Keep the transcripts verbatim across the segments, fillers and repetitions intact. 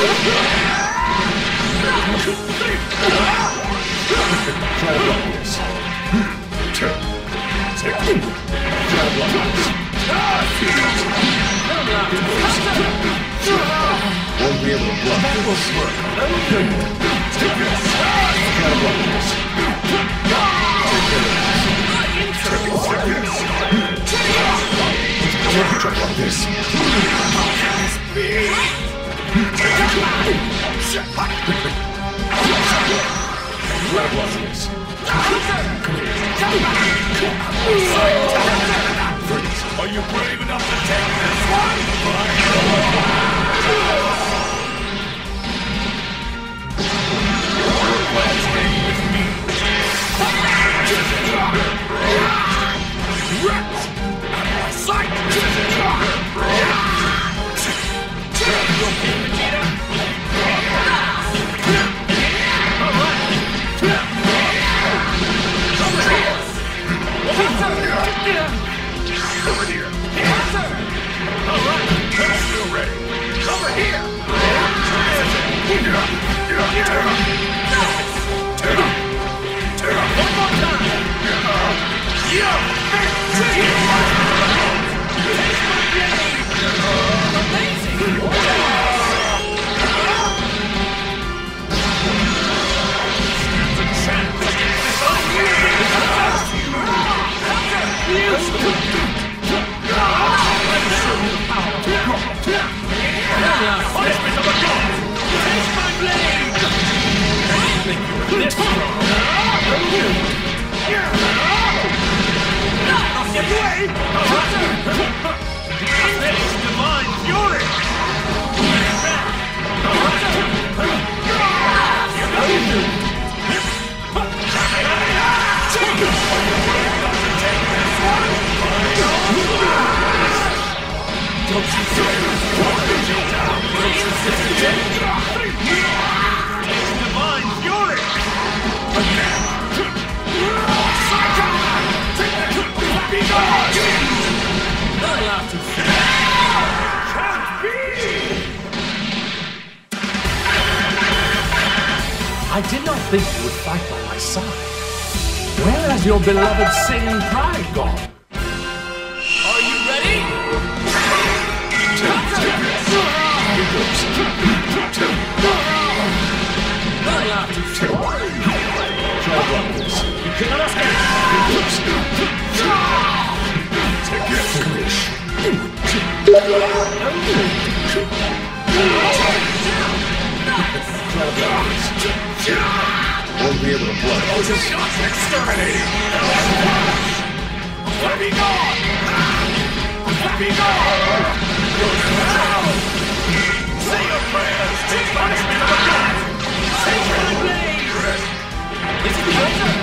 Try to block this. Try to block this. Won't be able to block this. Take this. Try to block this. Take this. Try to block this. Are you brave enough to take this one? Your plans hang with me. Sight! You okay, Vegeta? Over here. Alright, I'm still ready. Over here. One more time. Yeah. Amazing. Punishment of a god! Taste my blade! I didn't think you were this strong. I'll get away! This is divine fury! Don't you dare! It's divine fury! Be gone! Not allowed to can't be! I did not think you would fight by my side. Where has your beloved singing pride gone? Are you ready? Not allowed to Try to block this. You cannot escape! Take this. Finish. Try to block this. Won't be able to block this. Exterminating! Let me go! Let me go! Say your prayers! Take punishment of a god! Take my blade! Is it the answer?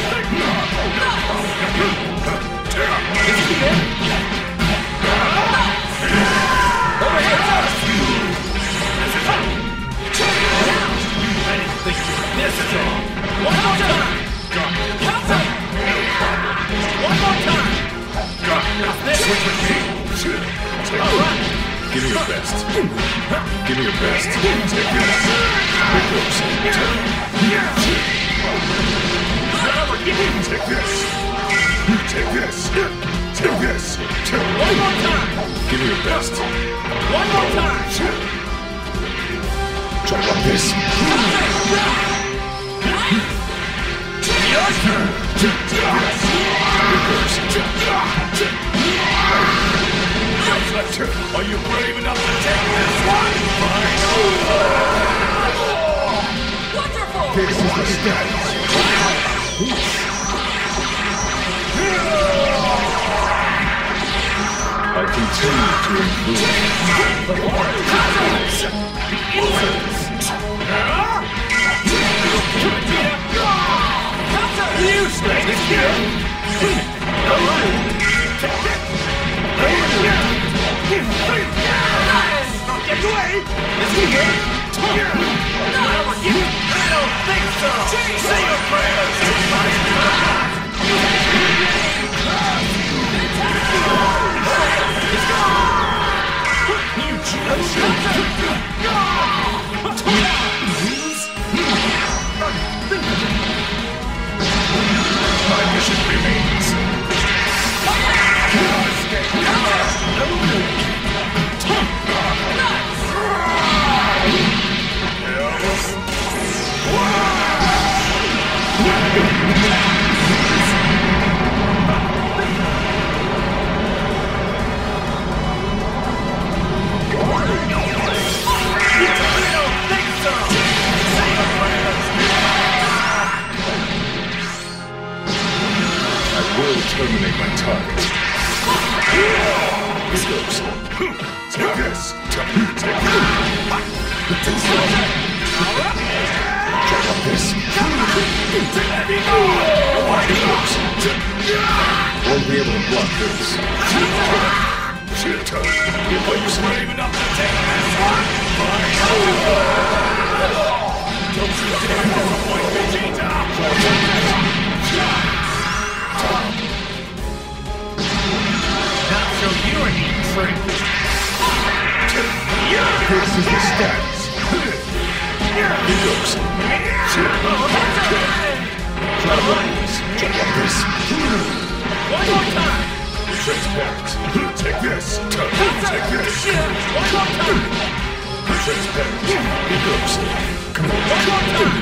Is it the end? Over here! I didn't think you were this strong! One more time! Counter! One more time! This was with me! Alright! Give me your best. Give me your best. Take this. Here goes. Take this. Take this. Take this. One more time! Give me your best. One more time! Try to block this. Your turn! Here goes. Are you brave enough to take this one? Wonderful! This is the status. I continue to improve. Useless! Get away! Is he here? No! I don't think so! Say your prayers! You this. Check out this. Won't be able to block this. Shit, you brave enough to take this one? Don't you dare disappoint Vegeta! Not so you're an eating trick. This is the stats. Here goes. Check out this. One more time. Transparent. Take this. Take this. One more time. Transparent. Here goes. Come on. One more time.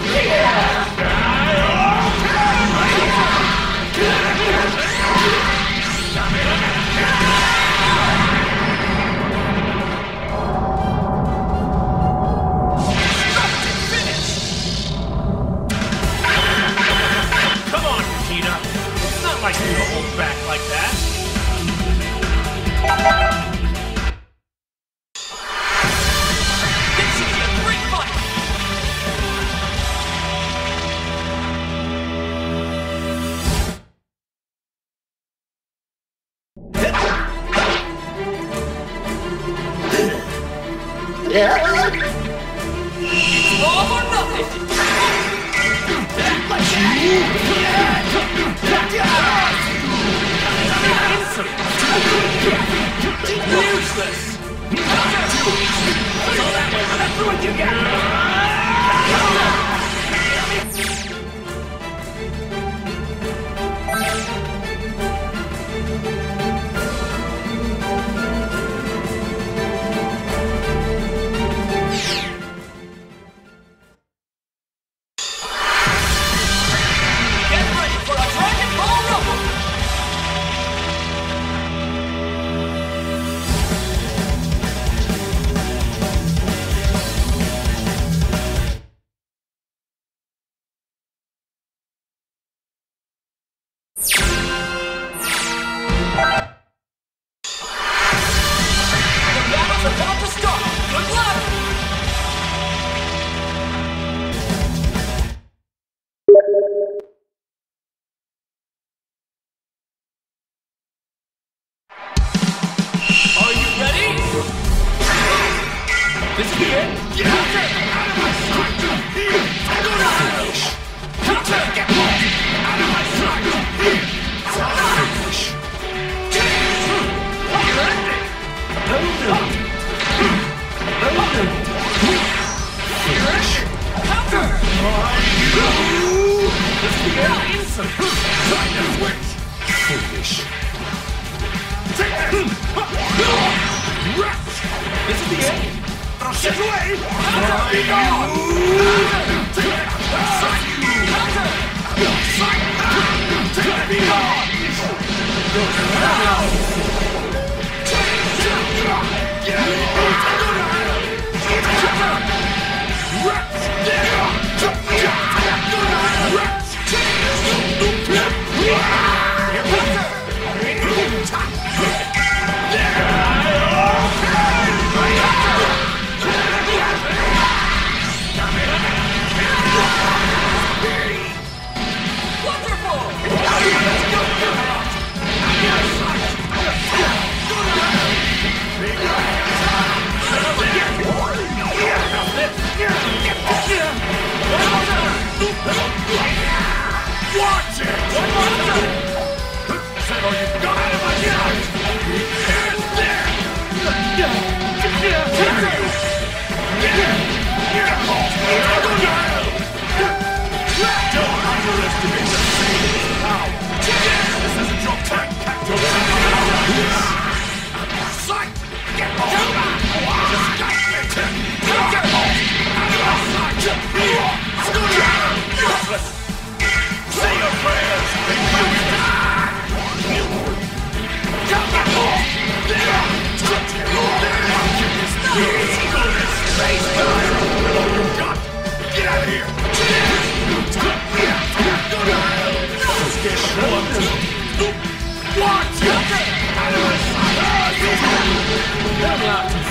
Come on, Vegeta. It's not like you to hold back like that. This should be a great fight. It's all or nothing. Useless! That's all that way, that's what you get! Get ready for a Dragon Ball Rumble! The battle's about to start! Good luck! Are you ready? This is it! Counter! Out of my sight! Counter! Get out of my sight! Counter! This is it! Instant! Time to switch! Foolish. Take that! This is the end! Get away! Be gone! Be gone! Watch it! One more time! Is that all you've got out of my sight? Here's there! Don't underestimate the Saiyan's power! This isn't your time, Captain! Out of my sight! Get off! Just got it! Get off! Out of my sight! Useless! Say your prayers! Come back off! All you got! Get out of here! Go to hell! Let's get one! Watch it! Out of my sight!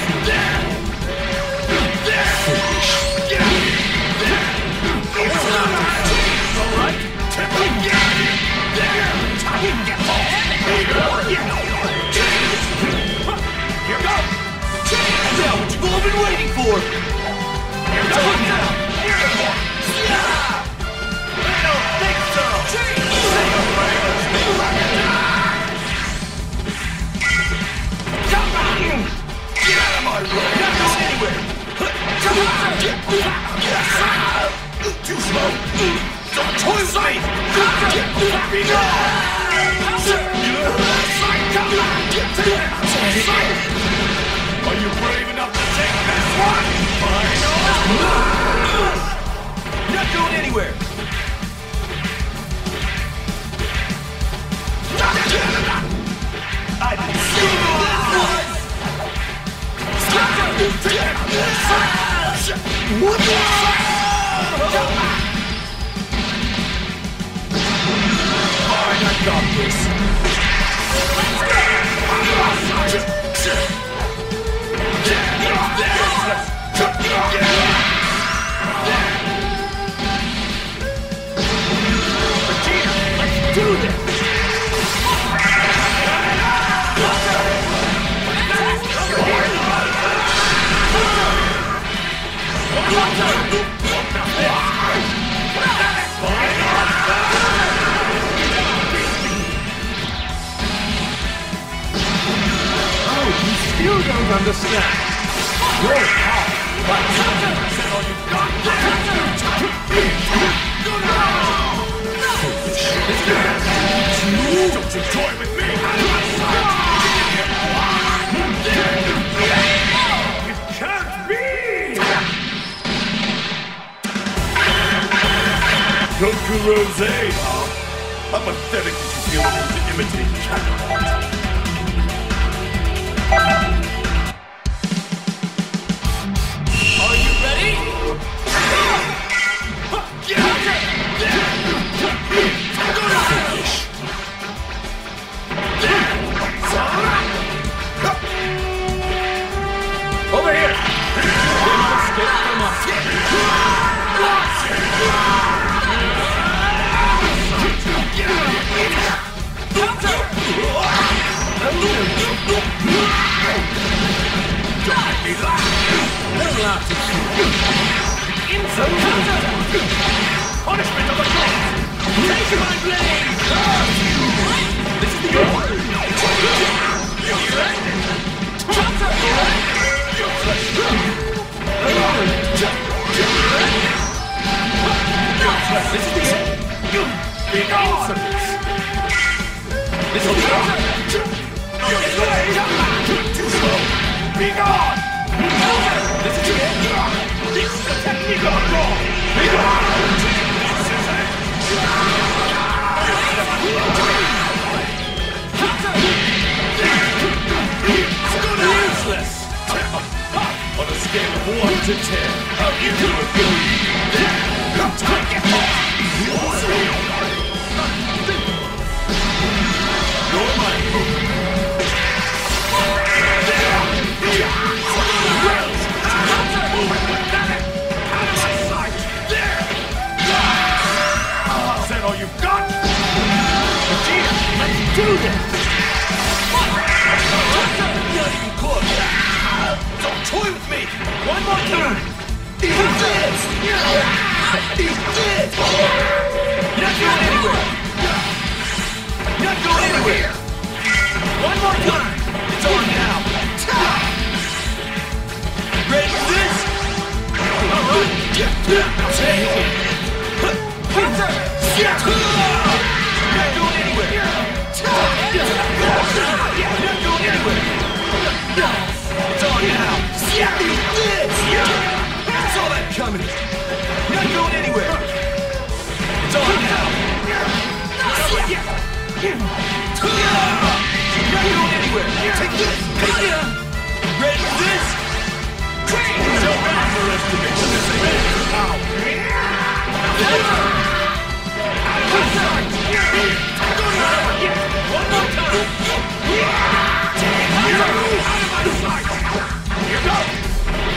Here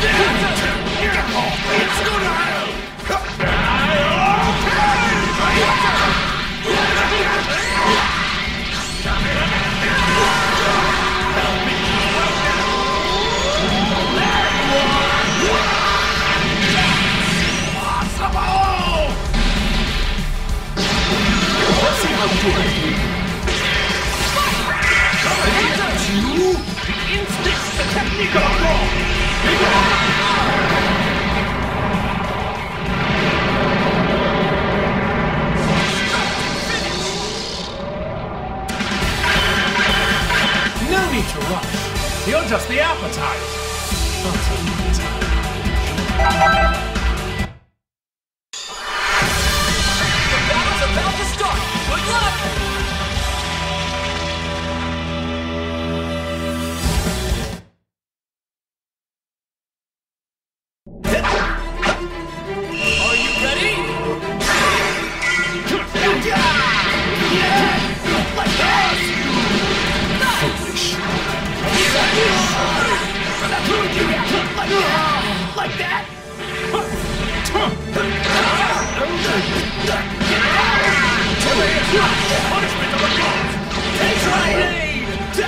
Let's go to hell! Let's see how you do it. You? The instincts, the technique of wrong! No need to rush. You're just the appetite. Not a appetite. The battle's about to start! Good luck! Are you ready? Like this! Foolish. Like that? Punishment of the gods! Take right aid!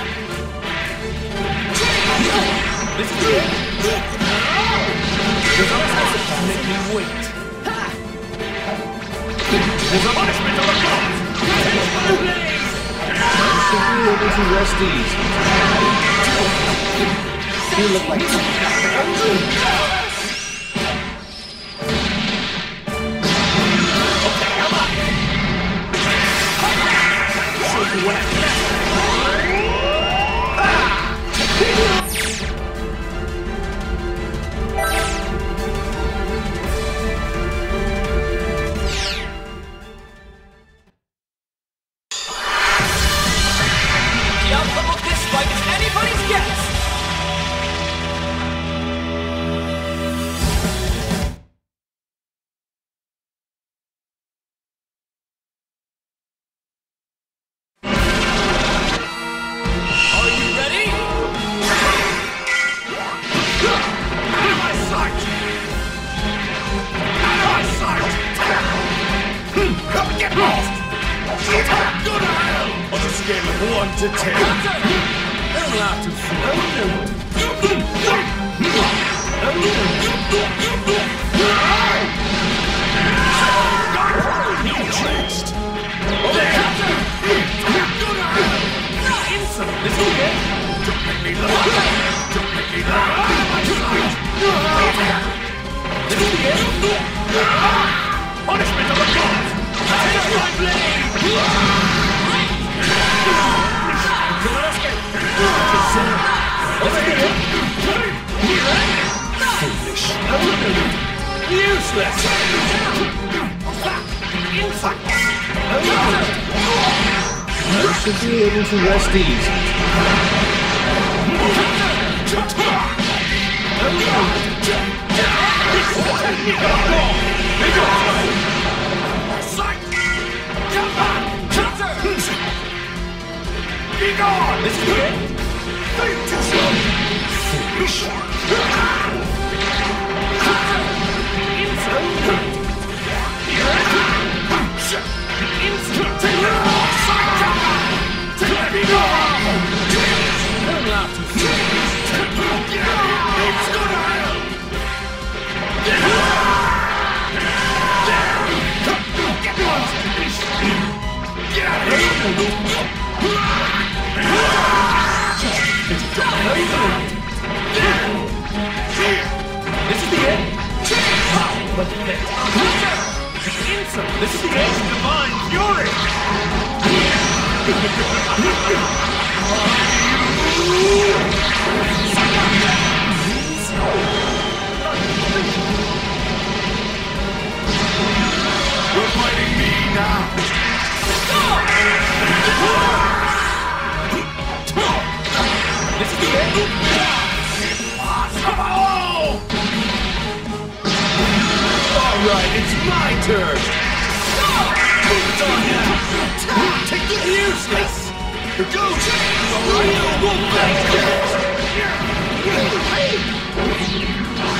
This is it! There's always to make me wait. There's a punishment of the gods! Take my blade! Should be able to rest easy. You look like The outcome of this fight is anybody's guess! Are you ready? Out of my sight! Out of my sight! Get lost! Go to hell! On a scale of one to ten. Don't laugh too soon. No tricks! Go to hell! Not insolent! This is it! Don't make me laugh! Don't make me laugh! Out of my sight! This is it! Punishment of the gods! Take my blade! Foolish. Useless! You should be able to rest easy. Be gone! This is it! Think too slow! Foolish. Be gone! Don't laugh too soon. Let's go to hell! Get lost! Get out of here! This is the end! What's this? Insolent! This is the end! Divine fury! You're fighting me now! This is the end! Alright, it's my turn! It's on now! Take the useless! Here goes! Alright, we'll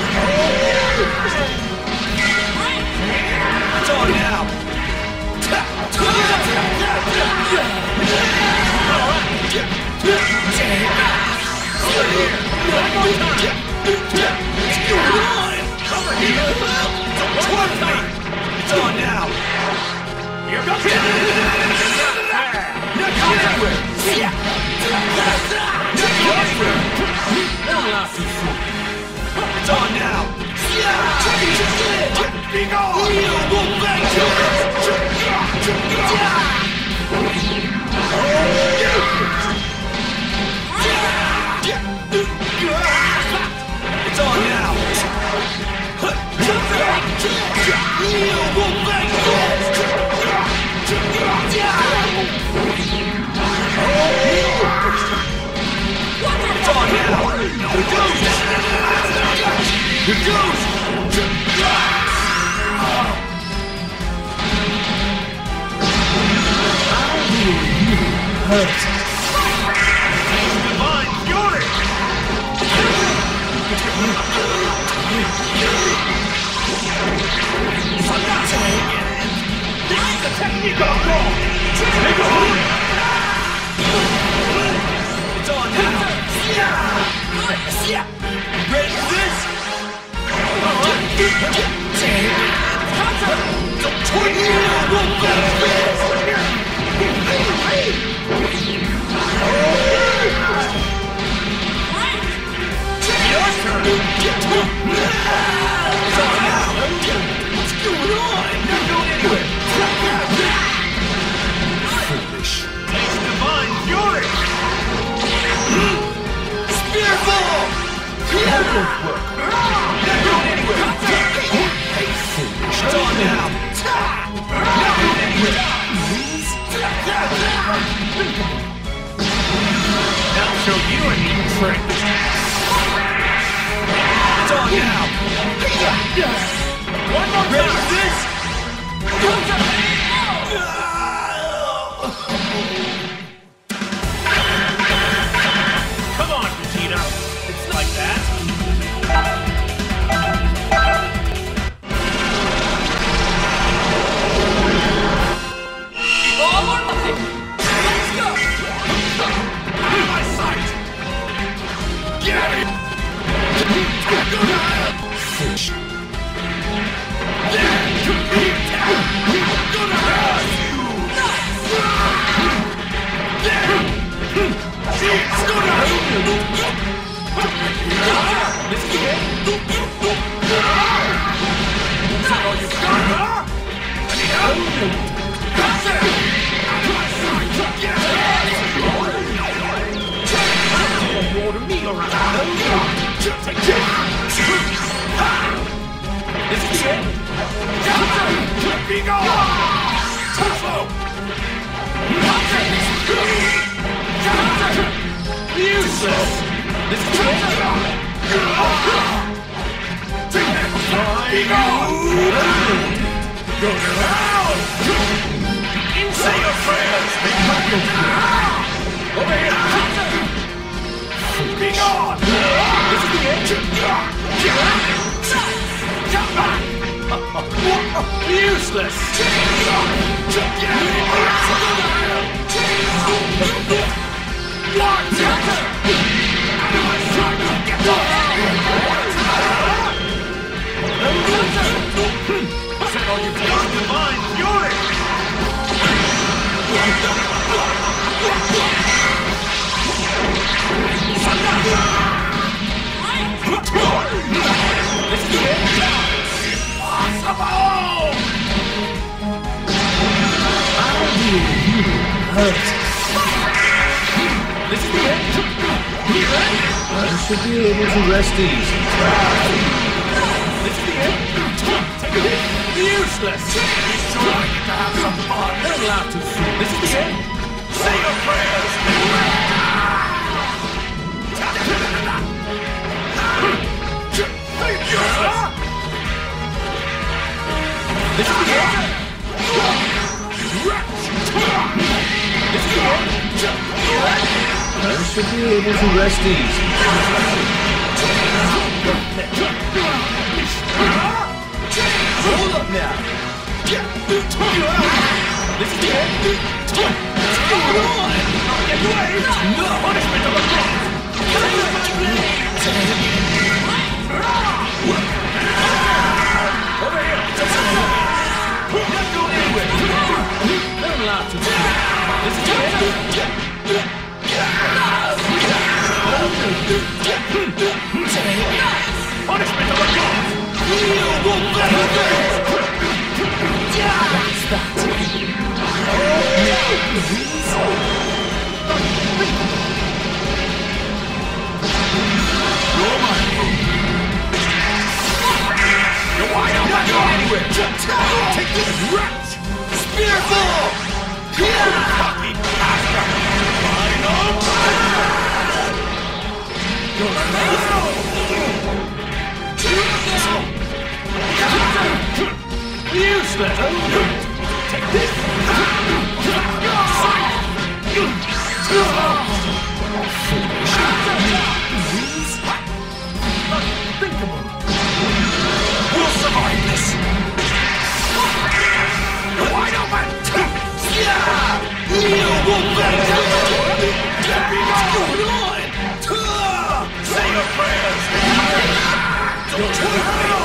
It's on now! Be gone! It's on now! It's on now! Here goes! Here goes! Hurt. Divine Fury! This is the technique of wrong! Take a hold! It's on now! Ready for this? Your turn! It's on now! What's going on? Not going anywhere! Foolish. Taste Divine Fury! Spear Ball! That won't work. Not going anywhere! Hey, foolish. It's on now! Not going anywhere! I'll show you a neat trick. It's on now! One more time! Ready for this? Come on, Vegeta. It's like that. All or nothing! Let's go! Out of my sight! Get out of here! Fish. This is it! Is that all you got, huh? Order me around. This is it! Be gone! Tuffo! Useless! This is it! Be gone! Goes around! Say your prayers! Over here! Be gone! This is the end! Useless! Said all you've got Divine Fury! This is it! Impossible! Hurt. This is it! I should be able to rest easy. This is the end! Take a hit! Useless! You sure I get to have some fun? They're allowed to see. This is the end! Say your prayers! Useless! This is the end! This is the end! I should be able to rest easy. Hold up now! This is the end! What's going on? Get away! No punishment of a cross! Over here! Not going anywhere! They're allowed to. This is the end! You're mine. You're wide open. Not going anywhere. Take this wretch. Spear ball! Yeah! Cocky bastard. Line up. Useless! Take this! Unthinkable! We'll survive this. You're wide open. Yeah! You will back down! Let me go. What's going on? Say your prayers. Don't you